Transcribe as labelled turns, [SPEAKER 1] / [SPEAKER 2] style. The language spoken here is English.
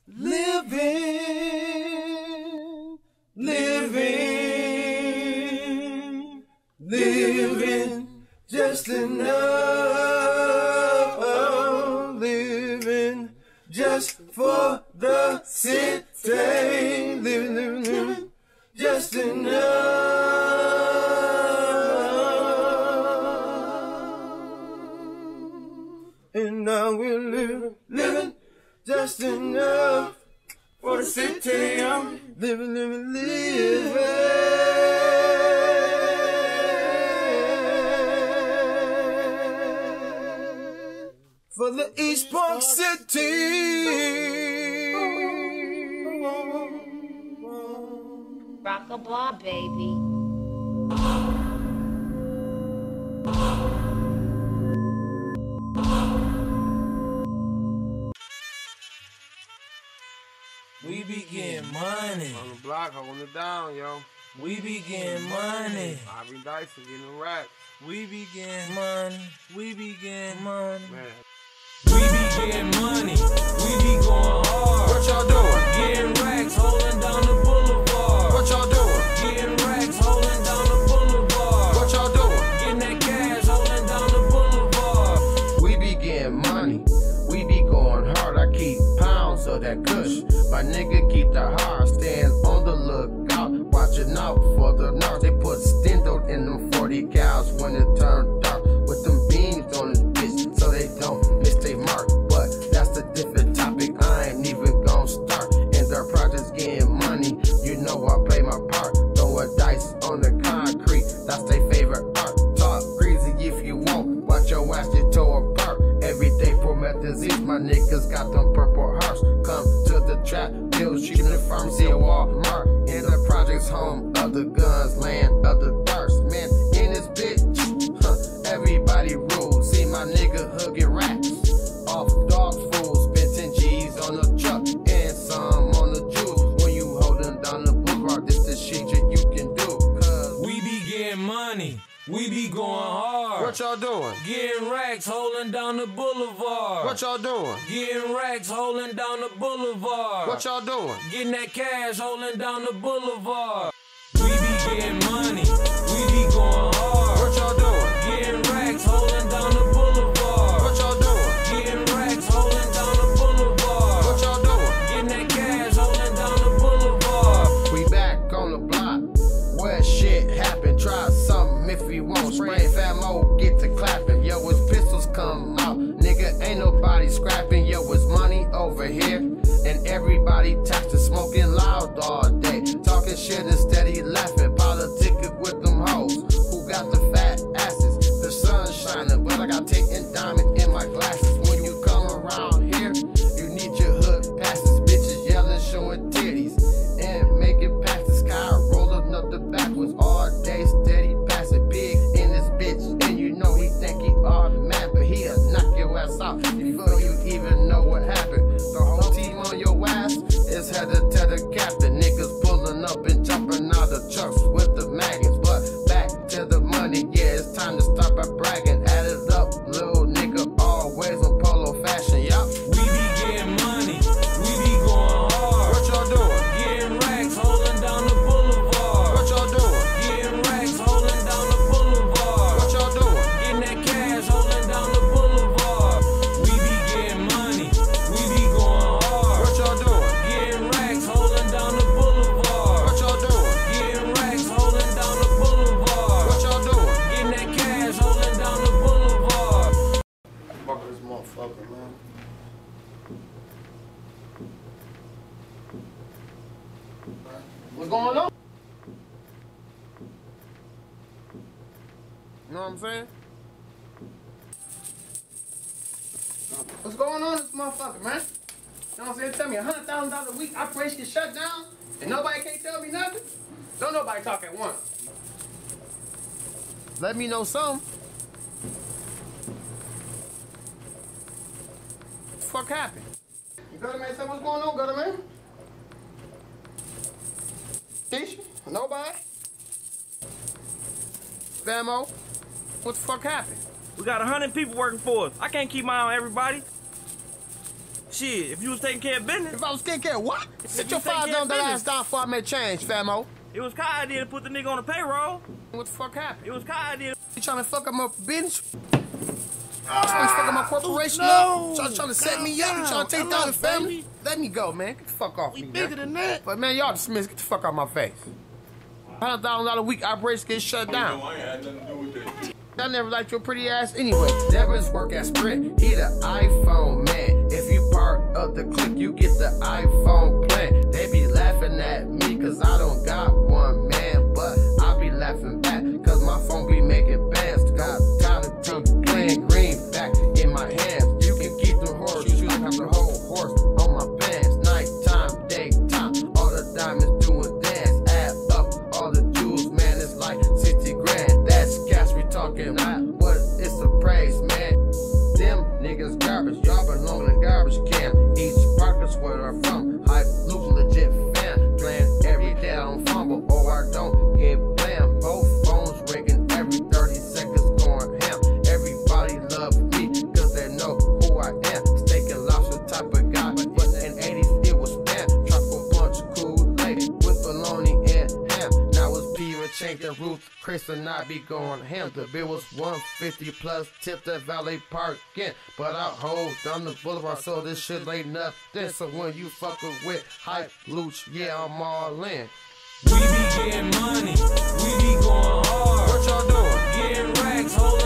[SPEAKER 1] Living, living, living, just enough. Living just for the city. Living, living, living, just enough. And now we're living, living just enough for the city. I'm living, living, living for the East Park City.
[SPEAKER 2] Rock-a-ball, baby.
[SPEAKER 3] We be getting money.
[SPEAKER 4] On the block, holding it down, yo.
[SPEAKER 3] We be getting money.
[SPEAKER 4] Bobby Dyson getting the racks.
[SPEAKER 3] We be getting money. We be getting money.
[SPEAKER 4] Man.
[SPEAKER 3] We be getting money. We be going hard.
[SPEAKER 4] What y'all doing?
[SPEAKER 3] Getting racks, holding down the boulevard.
[SPEAKER 4] What y'all doing?
[SPEAKER 3] Getting racks, holding down the boulevard.
[SPEAKER 4] What y'all doing?
[SPEAKER 3] Getting that cash, holding down the boulevard.
[SPEAKER 4] We be getting money. We be going hard. I keep pounds of that kush. My nigga keep the hard. Stand on the lookout. Watching out for the narcs. They put stendo in them 40 cows when it turned dark. With them beams on this bitch so they don't miss they mark. But that's a different topic. I ain't even gon' start. And their projects getting money. You know I play my part. Throwing dice on the concrete. That's their favorite art. Talk crazy if you want. Watch your ass get tore apart. Every day for disease. My niggas got them purple hearts. Come to the trap. Bill shooting the pharmacy at Walmart. In the projects home of the guns. Land of the darts. Man, in this bitch. Everybody rules. See my nigga hooking racks. Off dog fools. Spent 10 G's on the truck. And some on the juice. When you holding down the boulevard. This the shit that you can do. Cause
[SPEAKER 3] we be getting money. We be going hard.
[SPEAKER 4] what y'all doing?
[SPEAKER 3] Getting racks, holding down the boulevard.
[SPEAKER 4] What y'all doing?
[SPEAKER 3] Getting racks, holding down the boulevard.
[SPEAKER 4] What y'all doing?
[SPEAKER 3] Getting that cash, holding down the boulevard. We be getting money. We be going hard.
[SPEAKER 4] What y'all doing?
[SPEAKER 3] Getting racks, holding down the boulevard.
[SPEAKER 4] What y'all doing?
[SPEAKER 3] Getting racks, holding down the boulevard.
[SPEAKER 4] What y'all doing?
[SPEAKER 3] Getting that cash, holding down the boulevard.
[SPEAKER 4] We back on the block. Where shit happen. Try something if you want. Spray famo, get to clapping. Yo, it's pistols come out. Nigga, ain't nobody scrapping. Yo, it's money over here. And everybody taxing, smoking loud all day. Talking shit and steady laughing. Politicking with them hoes who got the fat asses. The sun's shining, but I got Tate and Diamond in my glasses. When you come around here, you need your hood passes. Bitches yelling, showing titties, and making past the sky. Rolling up the backwards all day, steady passing. Big in this bitch, and you know he think he all mad, but he'll knock your ass out before you even know what happened. The whole team on your ass is headed to the captain. Niggas pulling up and jumping out of trucks with the maggots. But back to the money, yeah, it's time to stop at bragging. Add it up, little nigga, always on polo fashion, yup.
[SPEAKER 3] We be getting money. We be going hard.
[SPEAKER 4] What y'all doing?
[SPEAKER 3] Getting racks, holding down the boulevard.
[SPEAKER 4] What y'all doing?
[SPEAKER 3] Getting racks, holding down the boulevard.
[SPEAKER 4] What y'all doing?
[SPEAKER 3] Getting that cash, holding down the boulevard. We be getting money. We be going hard.
[SPEAKER 4] What y'all doing?
[SPEAKER 3] Getting racks, holding down the boulevard.
[SPEAKER 4] What y'all doing?
[SPEAKER 3] Getting racks, holding down the boulevard.
[SPEAKER 4] What y'all doing?
[SPEAKER 3] Getting that cash, holding down the boulevard.
[SPEAKER 4] Fuck this motherfucker, man. What's going on? You know what I'm saying? What's going on, this motherfucker, man? You know what I'm saying? Tell me $100,000 a week operation shut down and nobody can't tell me nothing? Don't nobody talk at once. Let me know something. What the fuck happened? You got man? Say what's going on, gutter man? Tisha? Nobody? Famo? What the fuck happened?
[SPEAKER 5] We got 100 people working for us. I can't keep my eye on everybody.
[SPEAKER 1] Shit, if you was taking care of business.
[SPEAKER 4] If I was taking care of what? Sit your $5 ass down before I make change, famo.
[SPEAKER 1] It was Kai idea to put the nigga on the payroll.
[SPEAKER 4] What the fuck happened?
[SPEAKER 1] It was Kai idea.
[SPEAKER 4] You trying to fuck up my business? Trying to fuck up my corporation
[SPEAKER 1] no.
[SPEAKER 4] up? Trying to set me up? You trying to take down the family? Let me go, man. Get the fuck off me, man.
[SPEAKER 1] Bigger than that.
[SPEAKER 4] But man, y'all dismissed. Get the fuck out of my face. $100,000 a week operation get shut down.
[SPEAKER 2] I ain't had nothing to do with that.
[SPEAKER 4] I never liked your pretty ass anyway. Devers work at Sprint. He the iPhone man. If you part of the click, you get the iPhone plan. They be laughing at me cause I don't got one, man. But I be laughing back cause my phone be making bands. Got time to be playing green back in my hands. You can keep the horse, you don't have the whole horse on my bands. Nighttime, daytime, all the diamonds doing dance. Add up all the jewels, man, it's like 60 grand. That's cash we talking, not what it's a praise, man. Them niggas garbage, y'all belong in the garbage can. Each pocket's where they're from. Hype, loose, legit fan. Playing every day, I don't fumble, or I don't get blam. Both phones ringing every 30 seconds, going ham. Everybody love me, cause they know who I am. Steak and lobster type of guy, but in 80s it was spam. Tropical punch, Kool-Aid with bologna and ham. Now it's Peter, change the route. Chris and I be going ham. The bill was 150 plus tip the valet parking. But I hold down the boulevard, so this shit ain't nothing. So when you fucking with hype, looch, yeah, I'm all in.
[SPEAKER 3] We be getting money, we be going hard.
[SPEAKER 4] What y'all doing?
[SPEAKER 3] Getting racks, holding